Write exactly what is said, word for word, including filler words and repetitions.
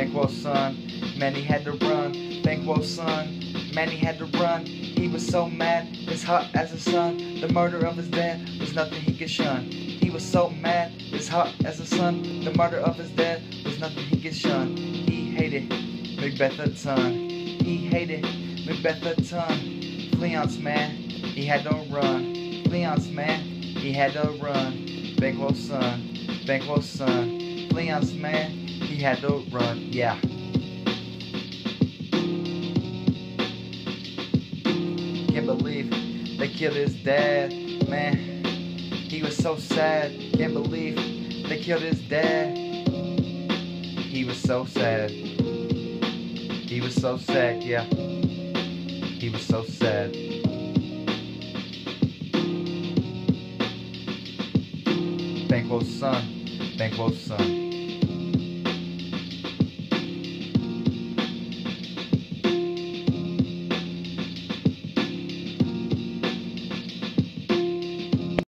Bankroll son, man, he had to run. Bankroll son, man, he had to run. He was so mad, as hot as the sun. The murder of his dad was nothing he could shun. He was so mad, as hot as the sun. The murder of his dad was nothing he could shun. He hated Macbeth a ton. He hated Macbeth a ton. Fleance, man, he had to run. Fleance, man, he had to run. Bankroll son, Bankroll son. Fleance, man, he had to run. Yeah. Can't believe they killed his dad, man. He was so sad. Can't believe they killed his dad. He was so sad. He was so sad, yeah. He was so sad. Bankroll son, Bankroll son.